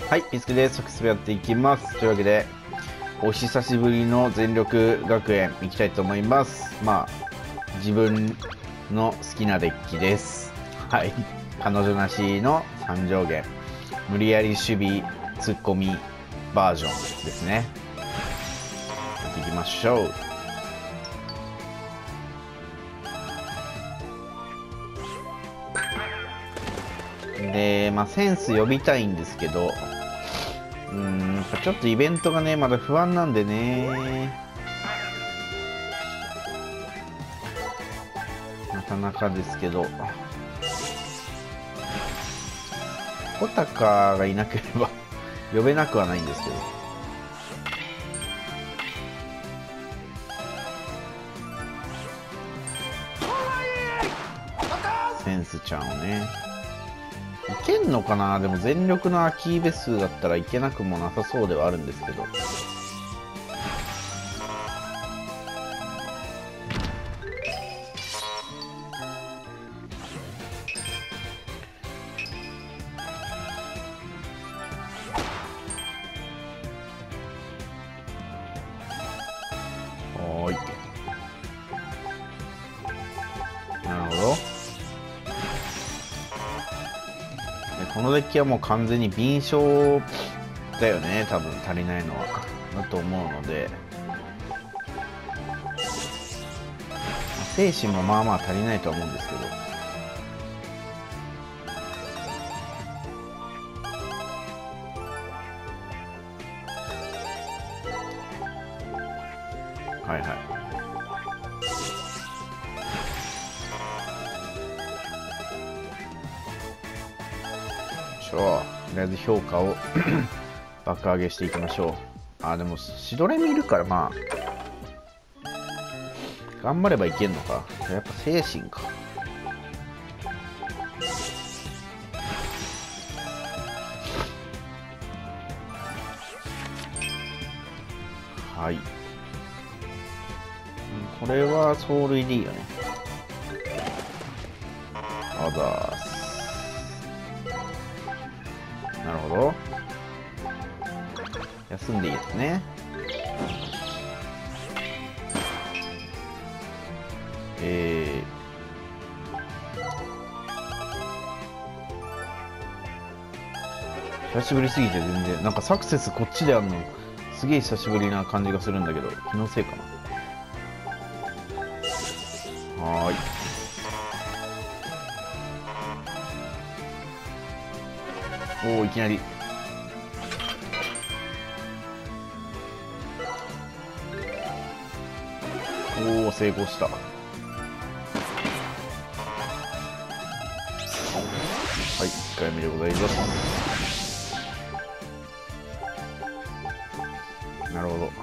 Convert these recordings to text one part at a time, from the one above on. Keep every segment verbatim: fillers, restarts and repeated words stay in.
はい、ピスケです。サクセスやっていきます。というわけで、お久しぶりの全力学園行きたいと思います。まあ、自分の好きなデッキです。はい、彼女なしのさん上限、無理やり守備ツッコミバージョンですね。やっていきましょう。で、まあ、センス呼びたいんですけど、うーん、ちょっとイベントがね、まだ不安なんでね。なかなかですけど。小高がいなければ呼べなくはないんですけど。センスちゃんをね。いけんのかな。でも全力のアキーベ数だったらいけなくもなさそうではあるんですけど。おーい。なるほど。このデッキはもう完全に敏捷だよね、多分足りないのは。だと思うので、精神もまあまあ足りないとは思うんですけど。はいはい。とりあえず評価を爆上げしていきましょう。あ、でもシドレミいるからまあ頑張ればいけんのか。やっぱ精神か。はい、これは走塁でいいよね。あざーす。なるほど。休んでいいですね。えー、久しぶりすぎて全然なんかサクセスこっちであんのすげえ久しぶりな感じがするんだけど、気のせいかな。はーい。おお、いきなりおお、成功した。はい、いっかいめでございます。なるほど。や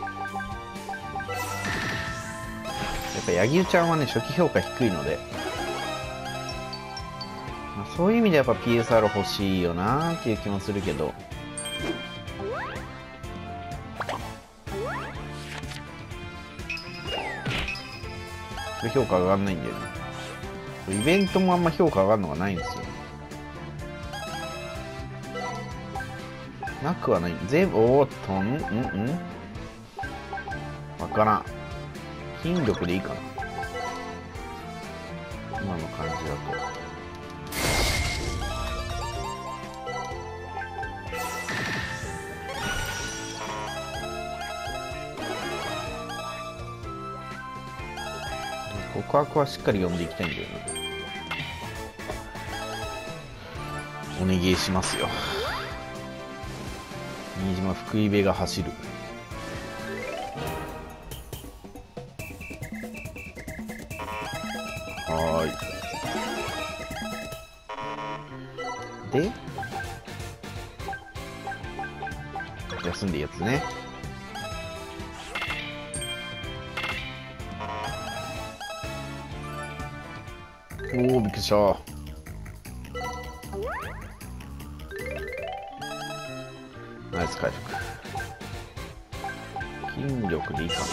っぱ柳生ちゃんはね、初期評価低いので、まあ、そういう意味でやっぱ ピーエスアール 欲しいよなーっていう気もするけど、評価上がんないんだよね。イベントもあんま評価上がるのがないんですよ。なくはない。全部、おーっと、んんんわからん。筋力でいいかな。今の感じだと。告白はしっかり読んでいきたいんだよな。お願いしますよ。新島福井部が走る。はーい。で休んでいいやつね。おお、びっくりした。ナイス回復。筋力でいいかな。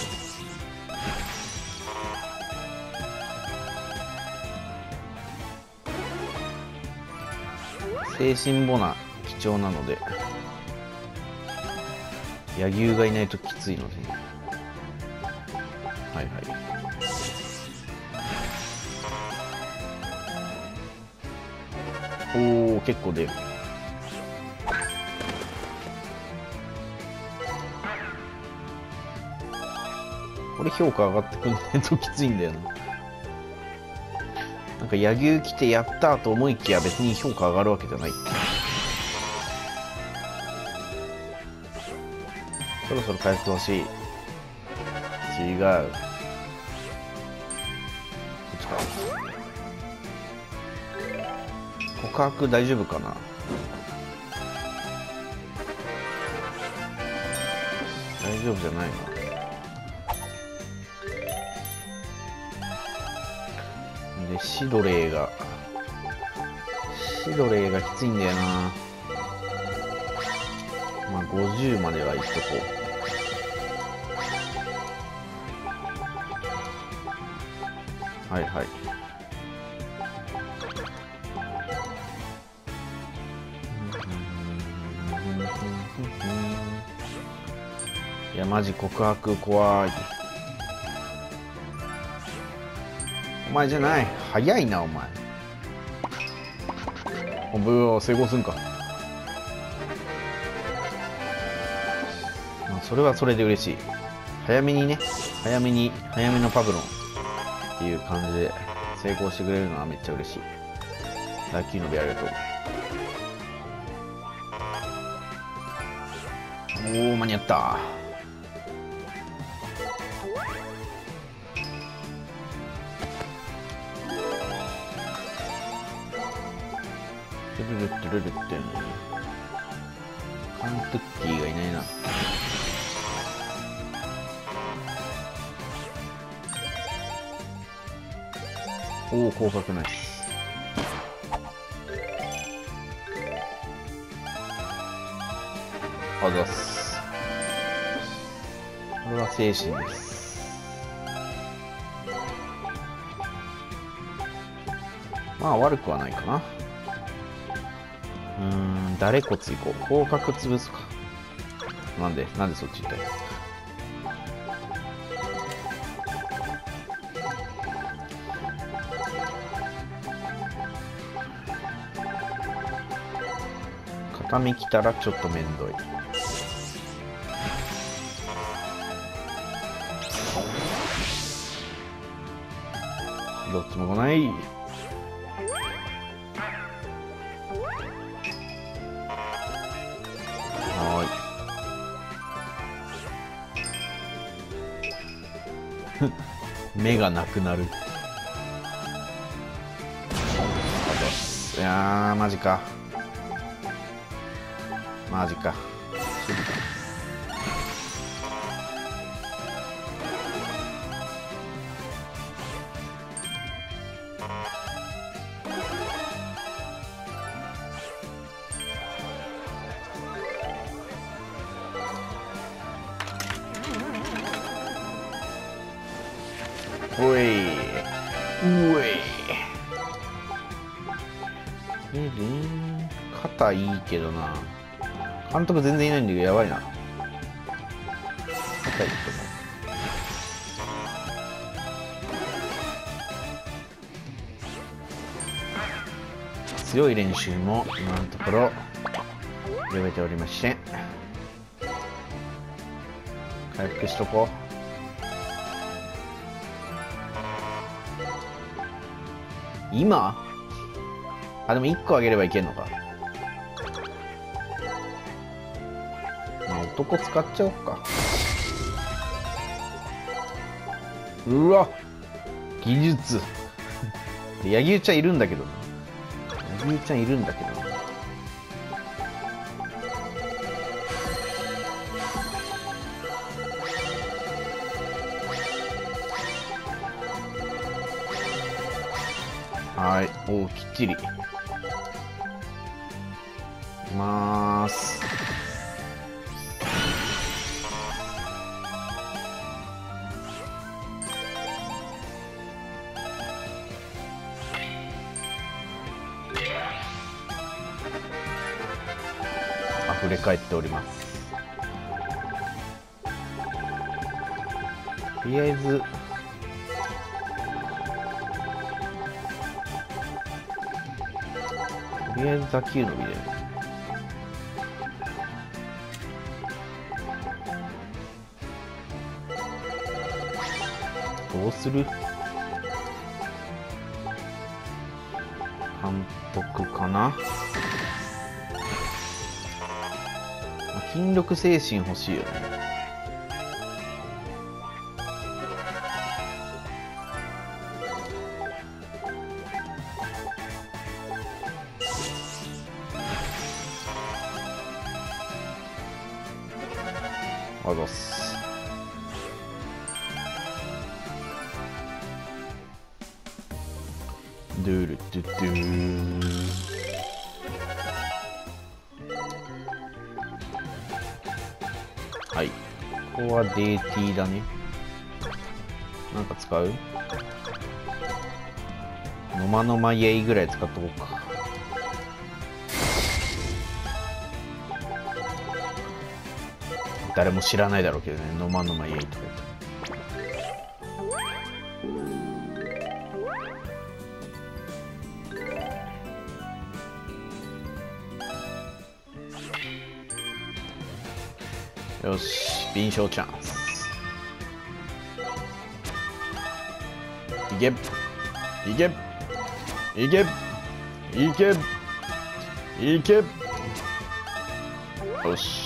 精神ボナ貴重なので、柳生がいないときついので、ね、はいはい。おお、結構出る。これ評価上がってくんないときついんだよな。なんか柳生来てやったと思いきや別に評価上がるわけじゃない。そろそろ回復欲しい。違う。こっちか。告白大丈夫かな。大丈夫じゃないな。でシドレーがシドレーがきついんだよな。まあごじゅうまではいっとこう。はいはい。いやマジ告白怖い。お前じゃない。早いなお前。おぶ成功すんか。まあそれはそれで嬉しい。早めにね、早めに早めのパブロンっていう感じで成功してくれるのはめっちゃ嬉しい。ラッキーのべありがとう。おお間に合った。トゥルルトゥルルってカントゥッキーがいないな。おお広角ナイス。あざっす。これは精神です。まあ悪くはないかな。うーん、誰こついこう。広角潰すか。なんでなんでそっち行ったの。片目来たらちょっとめんどい。どっちも来ない。はーい。目がなくなる。いやーマジかマジか。おいうえい。えで肩いいけどな。監督全然いないんだけどやばいな。肩いいと思う。強い練習も今のところ読めておりません。回復しとこう。今あでもいっこあげればいけんのか。まあ男使っちゃおうか。うわ技術柳生ちゃんいるんだけどな。柳生ちゃんいるんだけどな。はい、おおきっちりいきまーす。 溢れ返っております。とりあえずとりあえず打球伸びでどうする？反復かな。筋力精神欲しいよね。あざっす。ドゥルドゥドゥはい、ここは ディーティー だね。なんか使う？ノマノマイエイぐらい使っとこうか。誰も知らないだろうけどね、ノマノマイエイとか言って。よし、敏捷チャンス。いけいけいけいけいけ。よし。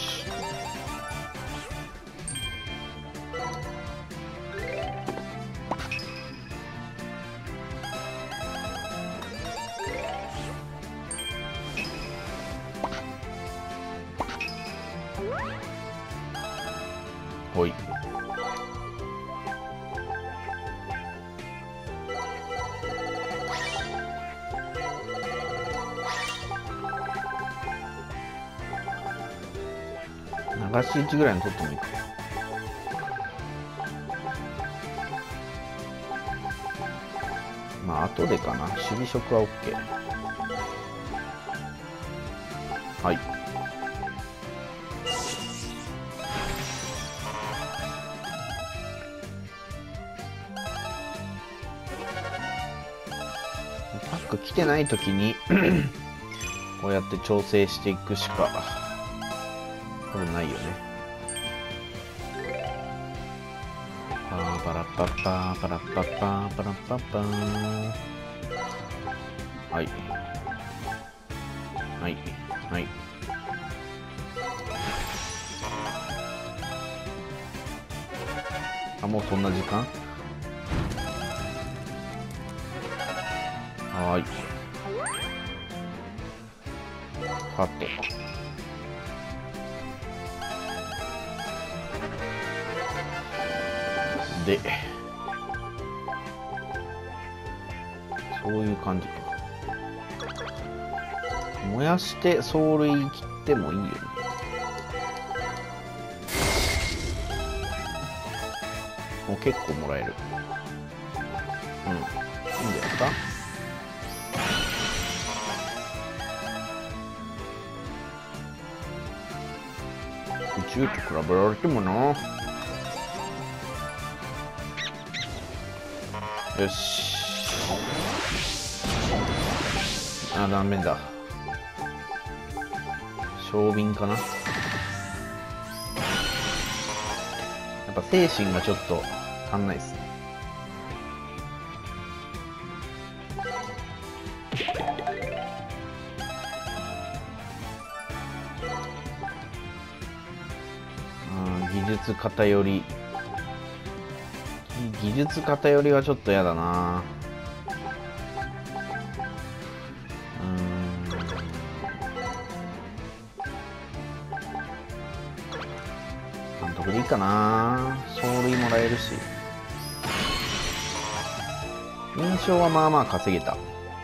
ほい。流し打ちぐらいの取ってもいいか。まあ後でかな。守備職は OK。はい。パック来てない時にこうやって調整していくしかこれないよね。パラパラパパパラパパパラパパー。はいはいはい。あ、もうそんな時間？はーい。ハット。で、そういう感じか。燃やして走塁切ってもいいよね。もう結構もらえる。うん、いいんですか。宇宙と比べられてもな。よし。あ、ダメだ。小瓶かな。やっぱ精神がちょっと足んないですね。あ、技術偏り。技術偏りはちょっとやだな。うーん。監督でいいかな。走塁もらえるし。印象はまあまあ稼げた。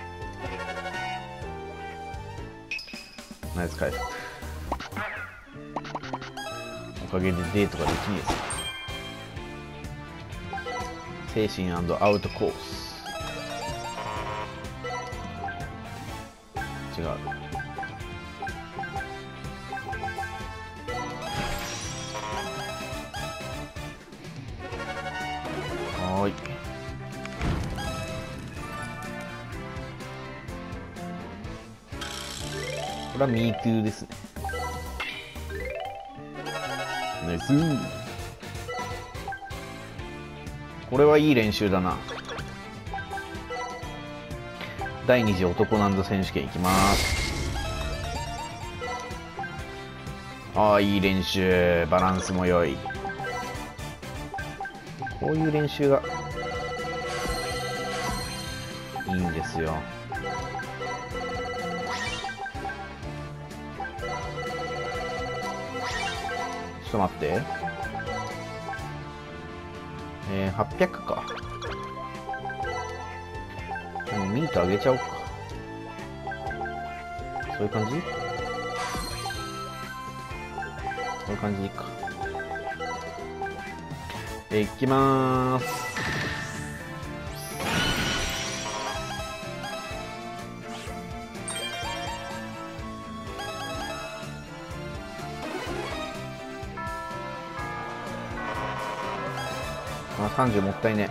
ナイス回復。おかげでデートができねえです。精神&アウトコース。違う。 れはミークーですね。ナイスー。これはいい練習だな。第二次男なんぞ選手権いきます。ああ、いい練習。バランスも良い。こういう練習がいいんですよ。ちょっと待って。えー、はっぴゃくか。でもミート上げちゃおうか。そういう感じ？そういう感じでいいか。えー、いきまーす。あ、さんじゅうもったいね。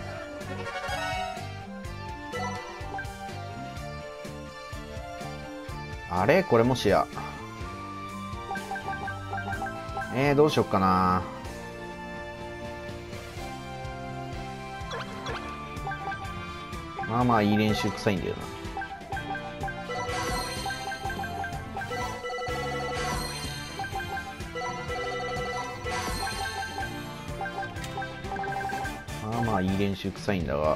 あれこれもしや。えー、どうしよっかな。まあまあいい練習臭いんだよな。まあまあいい練習臭いんだが。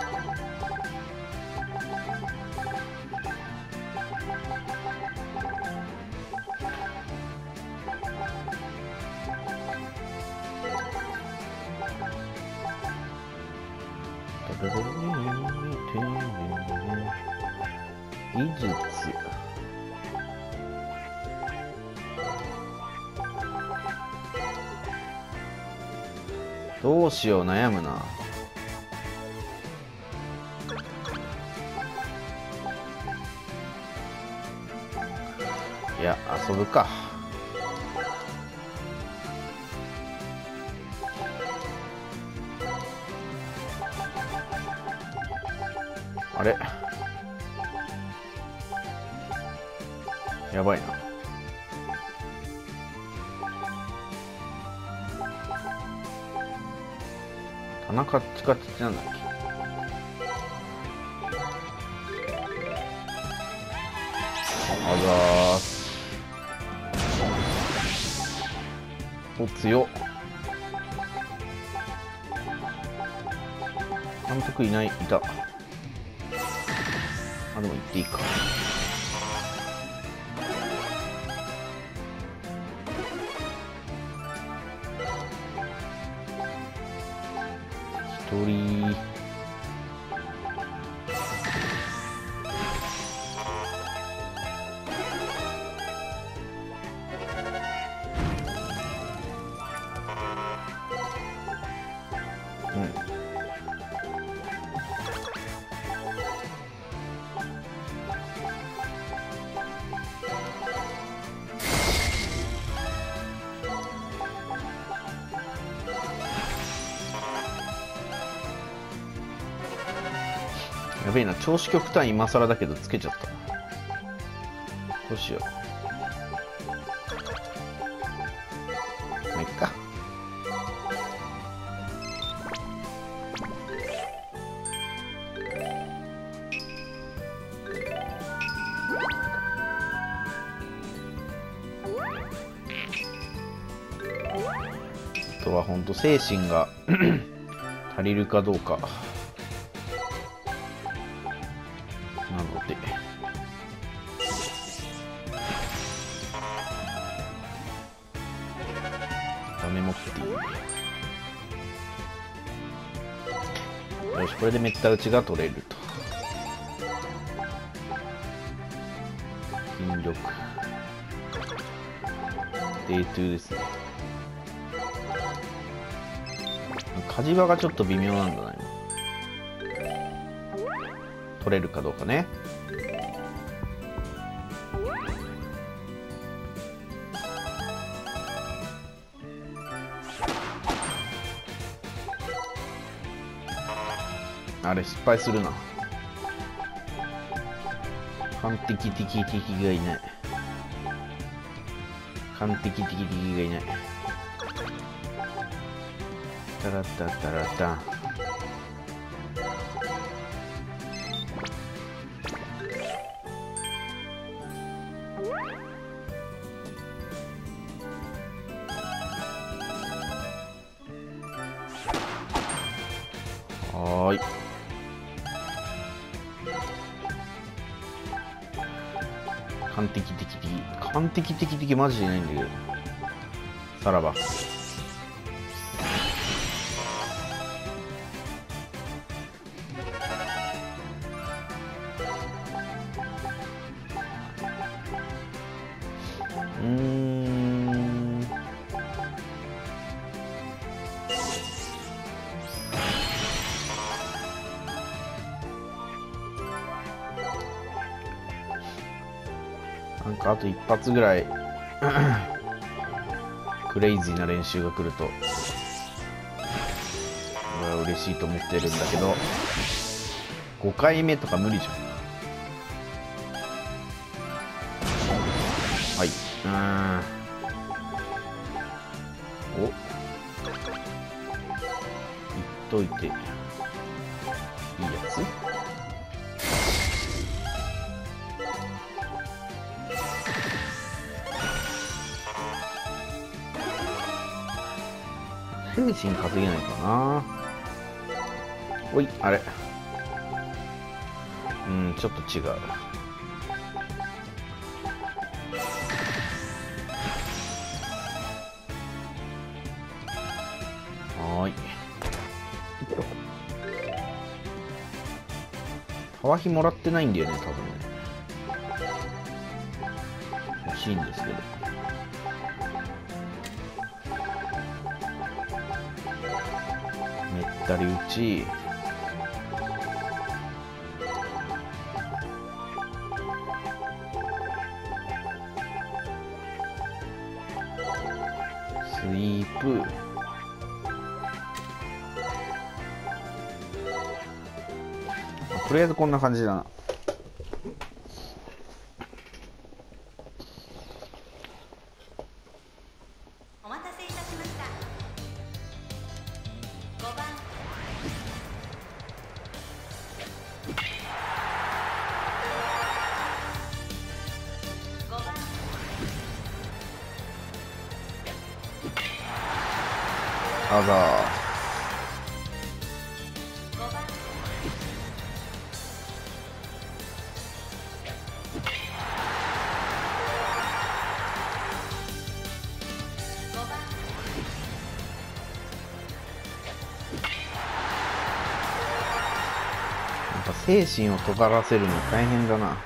技術。どうしよう、悩むな。いや、遊ぶか。あれやばいな。田中チカチってなんだっけ。あざーす。お、強っ。監督いない、いた。あ、でも行っていいか。一人。うん。やべえな、調子極端今更だけどつけちゃった。どうしよう。まあ、いっか。あとは本当精神が足りるかどうか。なのでダメ持っていい。よし、これでメッタ打ちが取れると。筋力デートゥーですね。火事場がちょっと微妙なんだな今。取れるかどうかね。あれ失敗するな。完璧的敵がいない。 完璧的敵がいない。タラッタタラッタ。はーい。完璧的敵。完璧的敵マジでいないんだけど。さらば。うーん。なんかあと一発ぐらいクレイジーな練習が来ると俺は嬉しいと思ってるんだけど、ごかいめとか無理じゃん。はい、うーん、お言っといていいやつ。精神稼げないかな。おい、あれ、うん、ちょっと違う。はーい。ハワヒもらってないんだよね、多分ね。欲しいんですけど。めったり打ち。スイープ。とりあえずこんな感じだな。 お待たせいたしました。ごばんごばんあざー。 ごばんごばんやっぱ精神を尖らせるの大変だな。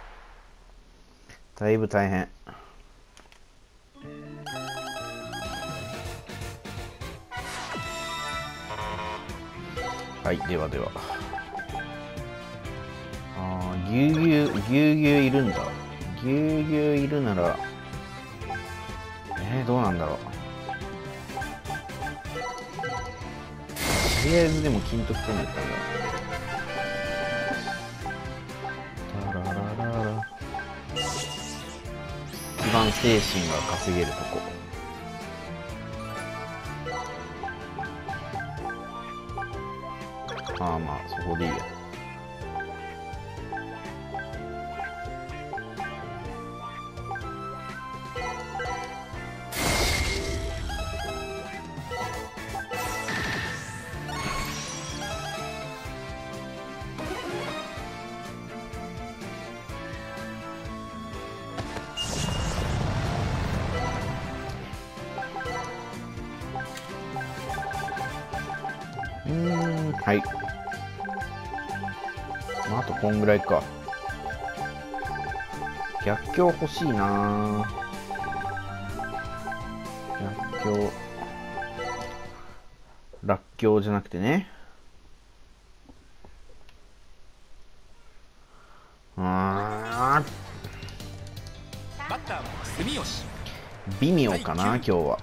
だいぶ大変。はい、ではでは。ああ、ぎゅうぎゅう、ぎゅうぎゅういるんだ。ぎゅうぎゅういるなら、えー、どうなんだろう。とりあえずでも金得点だったんだ。タララララ。一番精神が稼げるとこ。ああ、まあそこでいいや。うーん、はい。まあ、あとこんぐらいか。逆境欲しいな。逆境。らっきょうじゃなくてね。あー、 バッターは住吉。 微妙かな、今日は。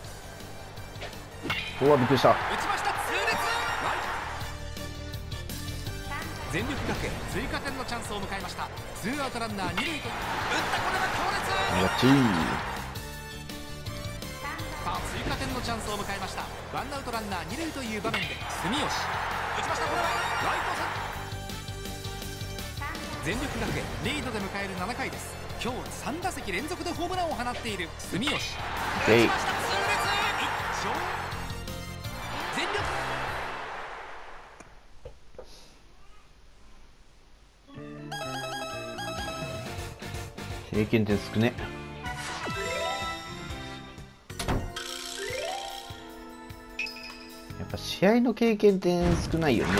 うわ、びっくりした。 打ちました、痛烈。全力学園追加点のチャンスを迎えました。ツーアウトランナー二塁と打った、これは強烈。 あがちー。 のチャンスを迎えました。ワンアウトランナー二塁という場面で住吉打ちました。これはライト線。全力学園リードで迎えるななかいです。今日さん打席連続でホームランを放っている住吉打ちました。痛烈一勝。全力経験点少ね。やっぱ試合の経験点少ないよね。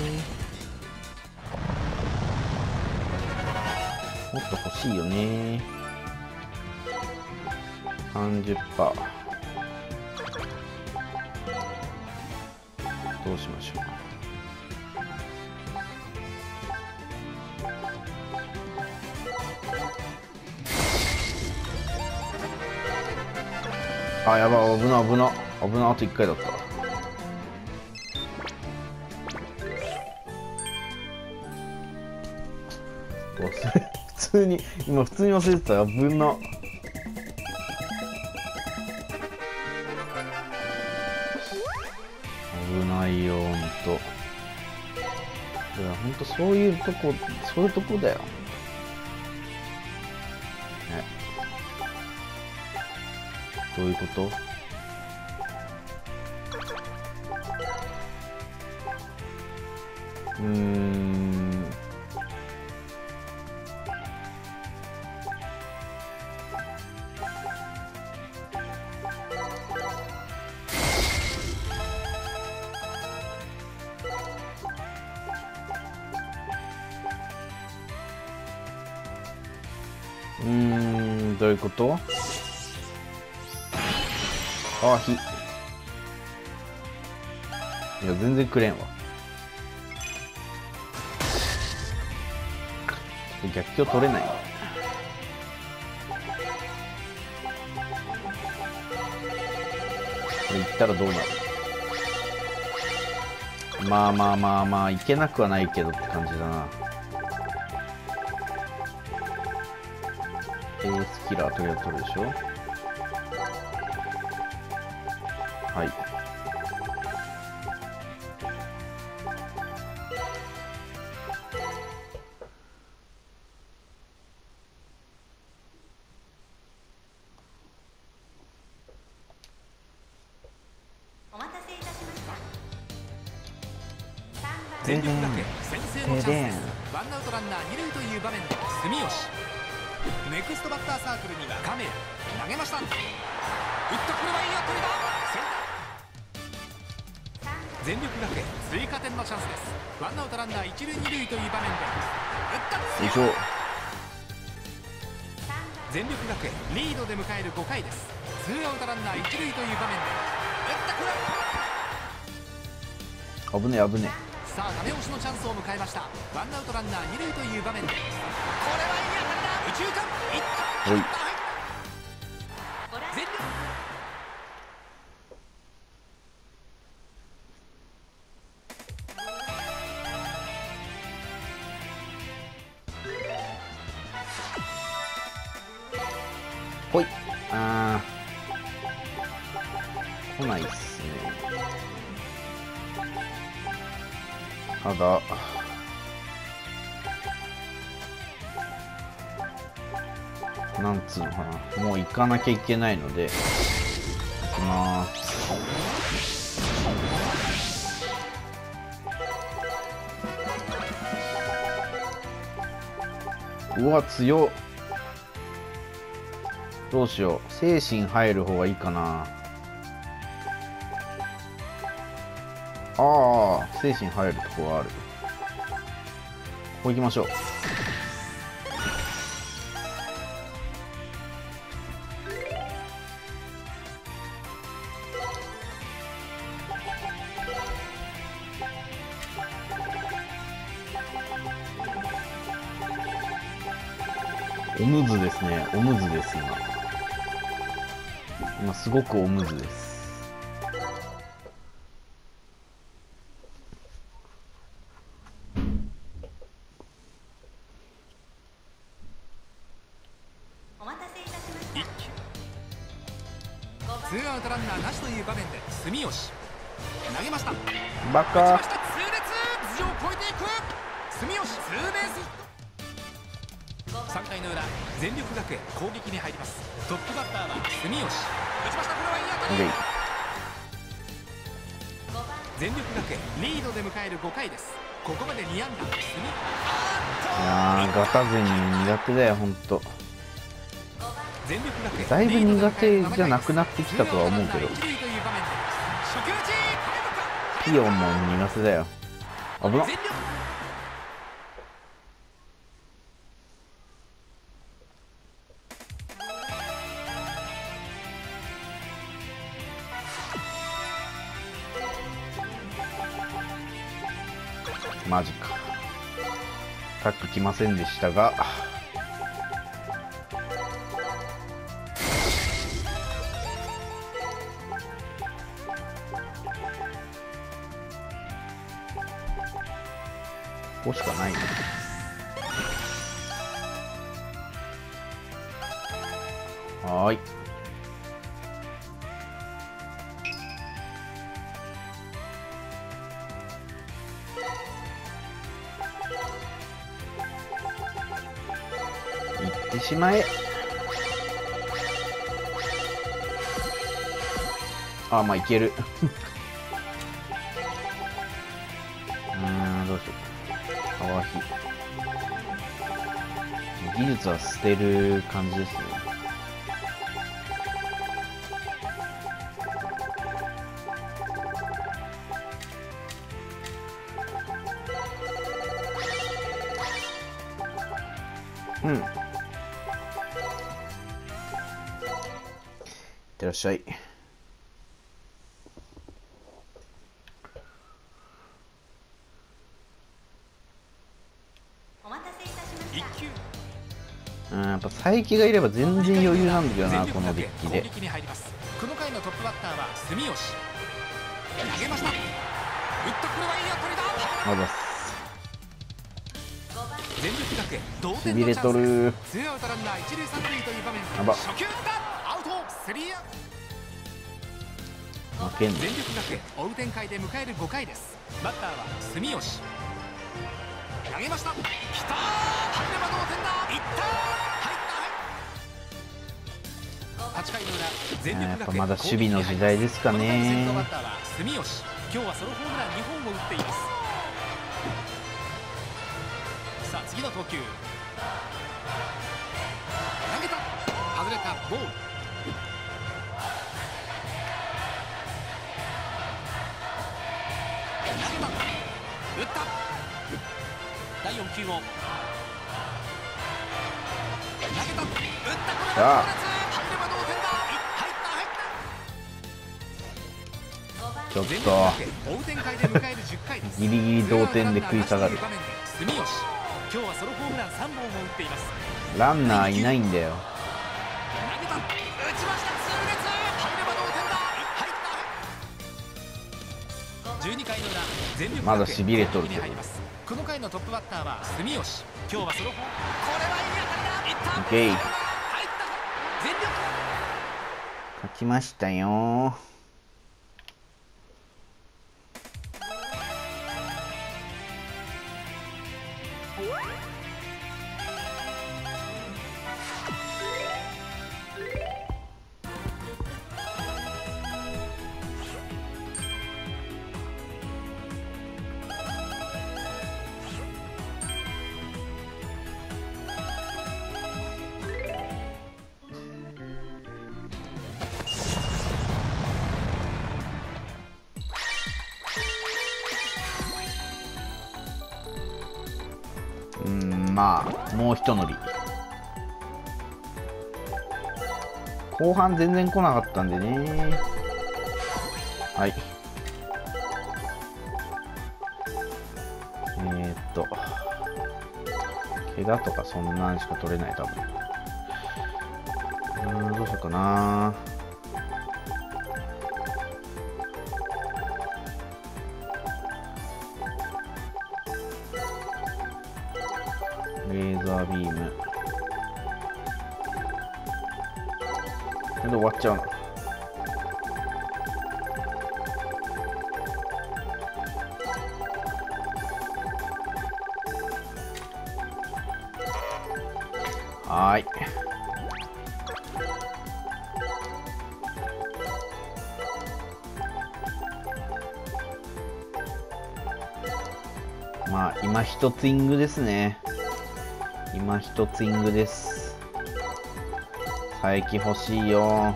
もっと欲しいよね。さんじゅっパーセント。どうしましょう。あ、やばい、危な危な危な。あといっかいだった。忘れ普通に今普通に忘れてた。危な。危ないよ、ほんと。いや、ほんとそういうとこ、そういうとこだよ。ね。どういうこと？うーん。うーん、どういうこと？ああ、火。いや、全然くれんわ。ちょっと逆境取れない。これいったらどうなる？まあまあまあまあ、いけなくはないけどって感じだな。エースキラーとりあえず取るでしょ。はい。 お待たせいたしました。 全力学園先制のチャンスです。ワンアウトランナー二塁という場面で住吉。ネクストバッターサークルには亀谷投げました。打った。これはいい当たりだ。全力学園追加点のチャンスです。ワンアウトランナー一塁二塁という場面で打った。 よいしょ。 全力学園リードで迎えるごかいです。ツーアウトランナー一塁という場面で打った。これ危ねえ危ねさあダメ押しのチャンスを迎えました。ワンアウトランナー二塁という場面でこれはいい当たりだ。右中間いった。 おい。 全力ほい。あー、来ないっすね。ただなんつうのかな、もう行かなきゃいけないので行きまーす。うわ強っ。どうしよう、精神入る方がいいかな。ああ、精神入るとこがある。ここ行きましょう。おむずですね。おむずです、今。今すごくおむずです。 ツツーアウトランナーなしという場面で住吉投げました。 バカ。 打ちました。痛烈頭上を越えていく住吉ツーベースヒット。さんかいの裏全力学園攻撃に入ります。トップバッターは住吉打ちました。これはいい当たり。全力学園リードで迎えるごかいです。ここまでに安打。住いやーガタ勢に苦手だよほんと。 全力学園だいぶ苦手じゃなくなってきたとは思うけどピオンも苦手だよ。危なっ。マジか。タック来ませんでしたがここしかないね。はーい。行ってしまえ。あ、まあいける。うーん、どうしよう。かわひ。技術は捨てる感じですね。うん。いってらっしゃい。 お待たせいたしました。 うん、やっぱ佐伯がいれば全然余裕なんだよな、このデッキで。 この回のトップバッターは住吉。投げました。打ったこれはいい当たりだ。 まだ全力学園同しびれ点のチャンスとる。 ツーアウトランナー一塁三塁という場面でやば初球打ったアウトスリーアウト。 負けんの。 全力学園追う展開で迎えるごかいです。バッターは住吉。投げました。きたー。入れば同点だ。いったー。入ったはちかいの裏全力学園やっぱまだ守備の時代ですかね。 この回先頭バッターは住吉。今日はソロホームランにほんを打っています。さあ次の投球投げた。外れたボール。投げた。打っただいよん球を投げた。打った。これは強烈。入れば同点だ。入った入った。 ちょっ全力と学園追う展開で迎えるじゅっかいです。 ギリギリ同点で食い下がる。 住吉。今日はソロホームランさんぼんも打っています。 ランナーいないんだよ。 投げた。打ちました。痛烈。入れば同点だ。入った。じゅうにかいの裏全力学園まだしびれとるけど攻撃に入ります。この回のトップバッターは住吉。今日はソロホーム。これはいい当たりだ。いった。 オッケー。 入った。全力。 勝ちましたよ。うん、まあもう一乗り。後半全然来なかったんでね。はい。えー、っと怪我とかそんなんしか取れない多分。うーん、どうしようかな。レーザービーム。これで終わっちゃうの。 はーい。まあ今一つイングですね。今一つイングです。佐伯欲しいよ。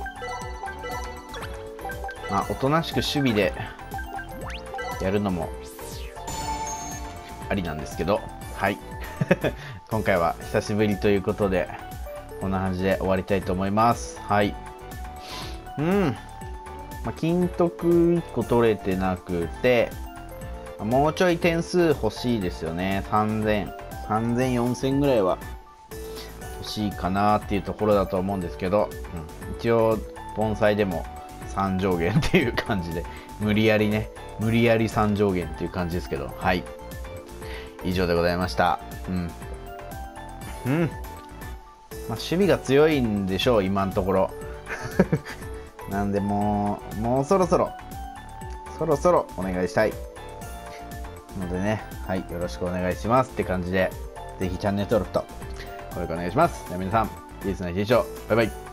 まあおとなしく守備でやるのもありなんですけど、はい今回は久しぶりということでこんな感じで終わりたいと思います。はい。うん、まあ、金徳いっこ取れてなくて、もうちょい点数欲しいですよね。さんぜん、さんぜん、よんせんぐらいは欲しいかなっていうところだと思うんですけど、うん、一応盆栽でもさん上限っていう感じで、無理やりね、無理やりさん上限っていう感じですけど、はい。以上でございました。うん。うん。まあ、守備が強いんでしょう、今のところ。なんでもう、もうそろそろ、そろそろお願いしたい。のでね、はい、よろしくお願いしますって感じで、ぜひチャンネル登録と、これからお願いします。では皆さん、いいですね、以上、バイバイ。